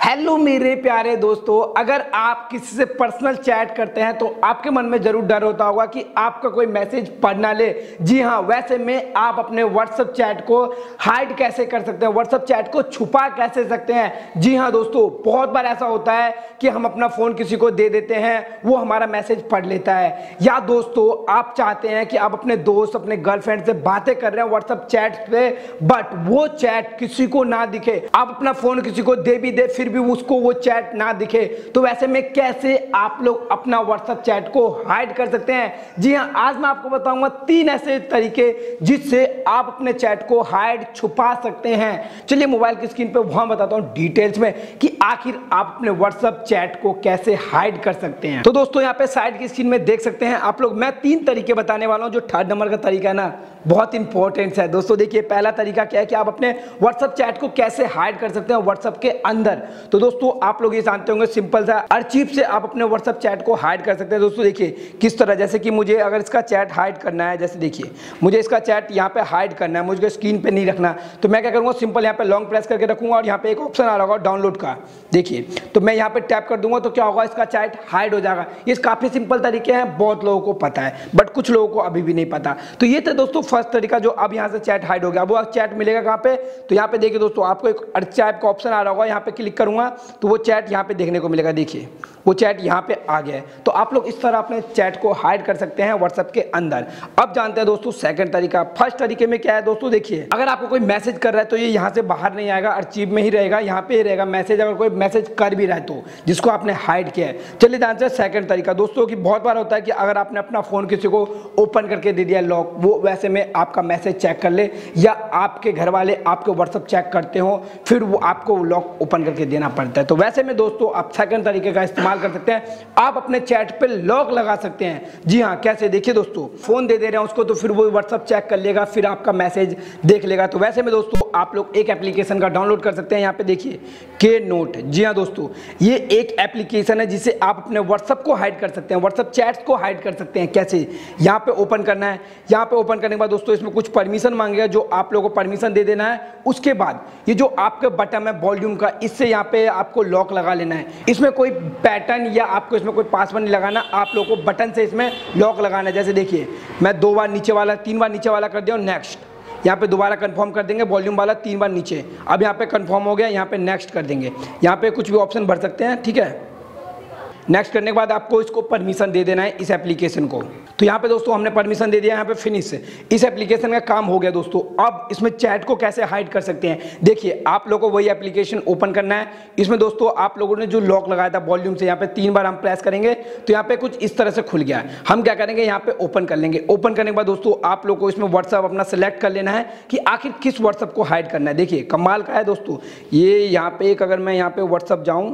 Hello मेरे प्यारे दोस्तों, अगर आप किसी से पर्सनल चैट करते हैं तो आपके मन में जरूर डर होता होगा कि आपका कोई मैसेज पढ़ ना ले। जी हाँ, वैसे में आप अपने व्हाट्सएप चैट को हाइड कैसे कर सकते हैं, व्हाट्सएप चैट को छुपा कैसे सकते हैं। जी हाँ दोस्तों, बहुत बार ऐसा होता है कि हम अपना फोन किसी को दे देते हैं, वो हमारा मैसेज पढ़ लेता है। या दोस्तों आप चाहते हैं कि आप अपने दोस्त अपने गर्लफ्रेंड से बातें कर रहे हैं व्हाट्सएप चैट पे, बट वो चैट किसी को ना दिखे, आप अपना फोन किसी को दे भी दे फिर भी उसको वो चैट ना दिखे, तो वैसे में कैसे आप लोग अपना व्हाट्सएप चैट को हाइड कर सकते हैं। जी हाँ, आज मैं आपको बताऊंगा 3 ऐसे तरीके जिससे आप अपने चैट को हाइड छुपा सकते हैं। चलिए मोबाइल की स्क्रीन पे वहां बताता हूं डिटेल्स में कि आखिर आप अपने व्हाट्सएप चैट को कैसे हाइड कर सकते हैं। तो दोस्तों यहाँ पे साइड की स्क्रीन में देख सकते हैं आप लोग, मैं 3 तरीके बताने वाला हूं। जो 3rd नंबर का तरीका है ना, बहुत इंपॉर्टेंट है दोस्तों। देखिए पहला तरीका क्या है कि आप अपने व्हाट्सएप चैट को कैसे हाइड कर सकते हैं व्हाट्सएप के अंदर। तो दोस्तों आप लोग ये जानते होंगे, सिंपल सा आर्चिव से आप अपने व्हाट्सएप चैट को हाइड कर सकते हैं। दोस्तों देखिए किस तरह, जैसे कि मुझे अगर इसका चैट हाइड करना है, जैसे देखिए मुझे इसका चैट यहाँ पे हाइड करना है, मुझे स्क्रीन पे नहीं रखना, तो मैं क्या करूँगा, सिंपल यहाँ पे लॉन्ग प्रेस करके रखूंगा और यहाँ पे एक ऑप्शन आ रहा होगा डाउनलोड का। देखिए तो मैं यहाँ पे टैप कर दूंगा तो क्या होगा, इसका चैट हाइड हो जाएगा। ये काफी सिंपल तरीके हैं, बहुत लोगों को पता है बट कुछ लोगों को अभी भी नहीं पता। तो ये था दोस्तों फर्स्ट तरीका, जो अब यहाँ से चैट हाइड हो गया। वो चैट मिलेगा कहाँ पे, तो यहाँ पे देखिए दोस्तों आपको एक अर्चाइव का ऑप्शन आ रहा होगा, यहाँ पे क्लिक करूंगा तो वो चैट यहाँ पे देखने को मिलेगा। देखिए वो चैट यहाँ पे आ गया है। तो आप लोग इस तरह अपने चैट को हाइड कर सकते हैं व्हाट्सएप के अंदर। अब जानते हैं दोस्तों सेकंड तरीका। फर्स्ट तरीके में क्या है दोस्तों, देखिए अगर आपको कोई मैसेज कर रहा है तो ये यहाँ से बाहर नहीं आएगा, अर्चीव में ही रहेगा, यहाँ पे ही रहेगा मैसेज। अगर कोई मैसेज कर भी रहा है तो जिसको आपने हाइड किया है। चलिए जानते हैं सेकंड तरीका दोस्तों, कि बहुत बार होता है कि अगर आपने अपना फोन किसी को ओपन करके दे दिया लॉक, वो वैसे में आपका मैसेज चेक कर ले, या आपके घर वाले आपके व्हाट्सएप चेक करते हो, फिर वो आपको लॉक ओपन करके देना पड़ता है। तो वैसे में दोस्तों आप सेकंड तरीके का इस्तेमाल कर सकते हैं, आप अपने चैट पे लॉक लगा सकते हैं। जी हाँ, कैसे, देखिए दोस्तों फोन दे रहे हैं उसको तो फिर वो व्हाट्सएप चेक कर लेगा, फिर आपका मैसेज देख लेगा। तो वैसे में दोस्तों आप लोग एक एप्लीकेशन का डाउनलोड कर सकते हैं, यहाँ पे देखिए के नोट। जी हाँ दोस्तों, ये एक एप्लीकेशन है जिससे आप अपने व्हाट्सएप को हाइड कर सकते हैं, व्हाट्सएप चैट्स को हाइड कर सकते हैं। कैसे, यहाँ पे ओपन करना है, यहाँ पे ओपन करने के बाद दोस्तों इसमें कुछ परमिशन मांगेगा, जो आप लोगों को परमिशन दे देना है। उसके बाद ये जो आपके बटन है वॉल्यूम का, इससे यहाँ पे आपको लॉक लगा लेना है। इसमें कोई पैटर्न या आपको इसमें कोई पासवर्ड नहीं लगाना, आप लोगों को बटन से इसमें लॉक लगाना है। जैसे देखिए मैं 2 बार नीचे वाला 3 बार नीचे वाला कर दिया और नेक्स्ट, यहाँ पे दोबारा कंफर्म कर देंगे, वॉल्यूम वाला 3 बार नीचे। अब यहाँ पे कंफर्म हो गया, यहाँ पे नेक्स्ट कर देंगे। यहाँ पे कुछ भी ऑप्शन भर सकते हैं, ठीक है। नेक्स्ट करने के बाद आपको इसको परमिशन दे देना है इस एप्लीकेशन को। तो यहाँ पे दोस्तों हमने परमिशन दे दिया, यहाँ पे फिनिश। इस एप्लीकेशन का काम हो गया दोस्तों। अब इसमें चैट को कैसे हाइड कर सकते हैं, देखिए आप लोगों को वही एप्लीकेशन ओपन करना है। इसमें दोस्तों आप लोगों ने जो लॉक लगाया था वॉल्यूम से, यहाँ पे 3 बार हम प्रेस करेंगे तो यहाँ पे कुछ इस तरह से खुल गया। हम क्या करेंगे, यहाँ पे ओपन कर लेंगे। ओपन करने के बाद दोस्तों आप लोगों को इसमें व्हाट्सएप अपना सेलेक्ट कर लेना है कि आखिर किस व्हाट्सएप को हाइड करना है। देखिए कमाल का है दोस्तों ये, यहाँ पे एक अगर मैं यहाँ पे व्हाट्सएप जाऊँ,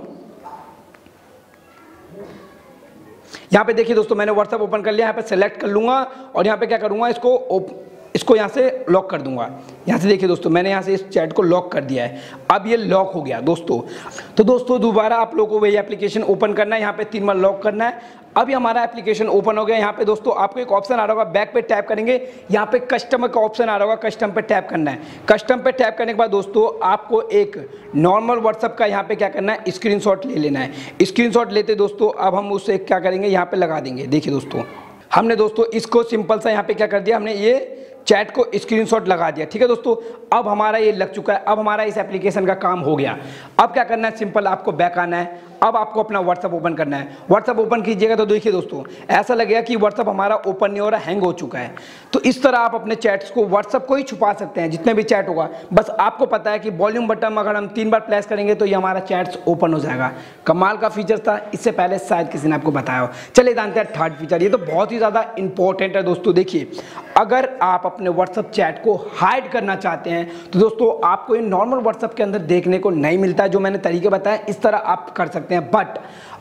यहाँ पे देखिए दोस्तों मैंने व्हाट्सएप ओपन कर लिया, यहाँ पे सेलेक्ट कर लूंगा और यहाँ पे क्या करूंगा, इसको यहाँ से लॉक कर दूंगा। यहाँ से देखिए दोस्तों मैंने यहाँ से इस चैट को लॉक कर दिया है। अब ये लॉक हो गया दोस्तों। तो दोस्तों दोबारा आप लोगों को वही एप्लीकेशन ओपन करना है, यहाँ पे 3 बार लॉक करना है। अब ये हमारा एप्लीकेशन ओपन हो गया। यहाँ पे दोस्तों आपको एक ऑप्शन आ रहा होगा, बैक पे टैप करेंगे, यहाँ पे कस्टमर का ऑप्शन आ रहा होगा, कस्टम पे टैप करना है। कस्टम पे टैप करने के बाद दोस्तों आपको एक नॉर्मल व्हाट्सएप का यहाँ पे क्या करना है, स्क्रीनशॉट ले लेना है। स्क्रीनशॉट लेते दोस्तों अब हम उससे क्या करेंगे, यहाँ पे लगा देंगे। देखिए दोस्तों हमने दोस्तों इसको सिंपल सा यहाँ पे क्या कर दिया, हमने ये चैट को स्क्रीनशॉट लगा दिया। ठीक है दोस्तों, अब हमारा ये लग चुका है, अब हमारा इस एप्लीकेशन का काम हो गया। अब क्या करना है, सिंपल आपको बैक आना है। अब आपको अपना व्हाट्सएप ओपन करना है। व्हाट्सएप ओपन कीजिएगा तो देखिए दोस्तों ऐसा लगेगा कि व्हाट्सएप हमारा ओपन नहीं हो रहा, हैंग हो चुका है। तो इस तरह आप अपने चैट्स को, व्हाट्सएप को ही छुपा सकते हैं, जितने भी चैट होगा। बस आपको पता है कि वॉल्यूम बटन अगर हम 3 बार प्रेस करेंगे तो ये हमारा चैट्स ओपन हो जाएगा। कमाल का फीचर था, इससे पहले शायद किसी ने आपको बताया हो। चलिए जानते हैं 3rd फीचर, ये तो बहुत ही ज़्यादा इंपॉर्टेंट है दोस्तों। देखिए अगर आप अपने व्हाट्सएप चैट को हाइड करना चाहते हैं तो दोस्तों आपको ये नॉर्मल व्हाट्सएप के अंदर देखने को नहीं मिलता है। जो मैंने तरीके बताए इस तरह आप कर सकते हैं, बट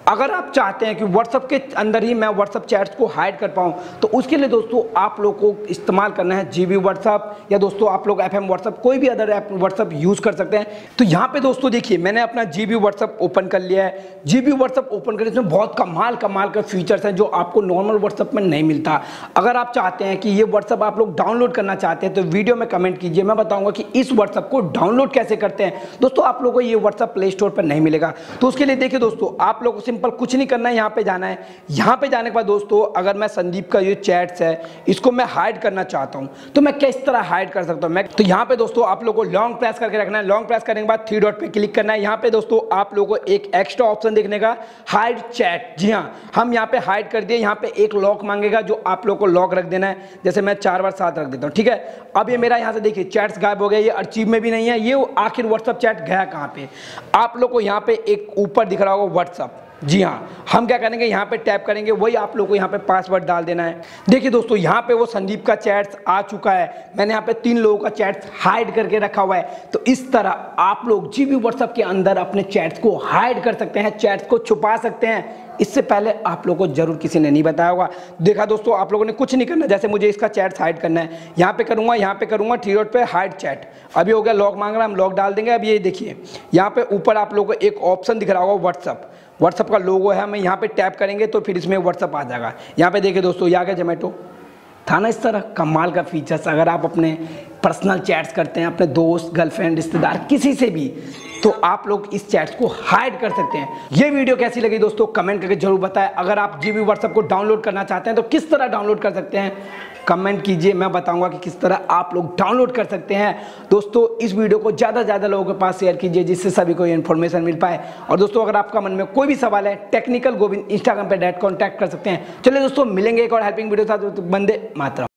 अगर आप चाहते हैं कि व्हाट्सएप के अंदर ही मैं व्हाट्सएप चैट्स को हाइड कर पाऊँ तो उसके लिए दोस्तों आप लोग को इस्तेमाल करना है जीबी व्हाट्सएप, या दोस्तों आप लोग FM व्हाट्सएप, कोई भी अदर ऐप व्हाट्सएप यूज़ कर सकते हैं। तो यहाँ पे दोस्तों देखिए मैंने अपना जीबी व्हाट्सएप ओपन कर लिया है। जीबी व्हाट्सएप ओपन कर, इसमें बहुत कमाल के फीचर्स हैं जो आपको नॉर्मल व्हाट्सएप में नहीं मिलता। अगर आप चाहते हैं कि ये व्हाट्सएप आप लोग डाउनलोड करना चाहते हैं तो वीडियो में कमेंट कीजिए, मैं बताऊंगा कि इस व्हाट्सएप को डाउनलोड कैसे करते हैं। दोस्तों आप लोगों को ये व्हाट्सएप प्ले स्टोर पर नहीं मिलेगा, तो उसके लिए देखिए दोस्तों आप लोग को सिंपल कुछ नहीं करना है, यहाँ पे जाना है। यहाँ पे जाने के बाद दोस्तों अगर मैं संदीप का ये चैट्स है इसको मैं हाइड करना चाहता हूँ तो मैं किस तरह हाइड कर सकता हूँ। मैं तो यहाँ पे दोस्तों आप लोगों को लॉन्ग प्रेस करके रखना है। लॉन्ग प्रेस करने के बाद 3 डॉट पे क्लिक करना है। यहाँ पे दोस्तों आप लोगों को एक एक्स्ट्रा ऑप्शन देखने का, हाइड चैट। जी हाँ, हम यहाँ पे हाइड कर दिए। यहाँ पे एक लॉक मांगेगा जो आप लोग को लॉक रख देना है, जैसे मैं 4 बार 7 रख देता हूँ। ठीक है, अब ये मेरा यहाँ से देखिए चैट्स गायब हो गया, ये अर्चीव में भी नहीं है। ये आखिर व्हाट्सएप चैट गया कहाँ पे? आप लोग को यहाँ पे एक ऊपर दिख रहा होगा व्हाट्सएप। जी हाँ, हम क्या करेंगे यहाँ पे टैप करेंगे, वही आप लोग को यहाँ पे पासवर्ड डाल देना है। देखिए दोस्तों यहाँ पे वो संदीप का चैट्स आ चुका है। मैंने यहाँ पे 3 लोगों का चैट्स हाइड करके रखा हुआ है। तो इस तरह आप लोग जीबी व्हाट्सएप के अंदर अपने चैट्स को हाइड कर सकते हैं, चैट्स को छुपा सकते हैं। इससे पहले आप लोगों को जरूर किसी ने नहीं बताया होगा। देखा दोस्तों आप लोगों ने कुछ नहीं करना, जैसे मुझे इसका चैट हाइड करना है, यहाँ पे करूँगा 3 डॉट पे हाइड चैट। अभी हो गया, लॉक मांग रहा है, हम लॉक डाल देंगे। अब ये देखिए यहाँ पे ऊपर आप लोगों को एक ऑप्शन दिख रहा होगा व्हाट्सएप का लोगो है। हमें यहाँ पे टैप करेंगे तो फिर इसमें व्हाट्सएप आ जाएगा। यहाँ पे देखिए दोस्तों ये आ गया जोमेटो। था ना इस तरह कमाल का फीचर्स। अगर आप अपने पर्सनल चैट्स करते हैं अपने दोस्त, गर्लफ्रेंड, रिश्तेदार, किसी से भी, तो आप लोग इस चैट्स को हाइड कर सकते हैं। ये वीडियो कैसी लगी दोस्तों कमेंट करके जरूर बताएं। अगर आप जीबी व्हाट्सएप को डाउनलोड करना चाहते हैं तो किस तरह डाउनलोड कर सकते हैं कमेंट कीजिए, मैं बताऊंगा कि किस तरह आप लोग डाउनलोड कर सकते हैं। दोस्तों इस वीडियो को ज़्यादा से ज़्यादा लोगों के पास शेयर कीजिए जिससे सभी को इन्फॉर्मेशन मिल पाए। और दोस्तों अगर आपका मन में कोई भी सवाल है टेक्निकल गोविंद इंस्टाग्राम पे डायरेक्ट कॉन्टैक्ट कर सकते हैं। चलिए दोस्तों मिलेंगे एक और हेल्पिंग वीडियो के साथ। वंदे मातरम।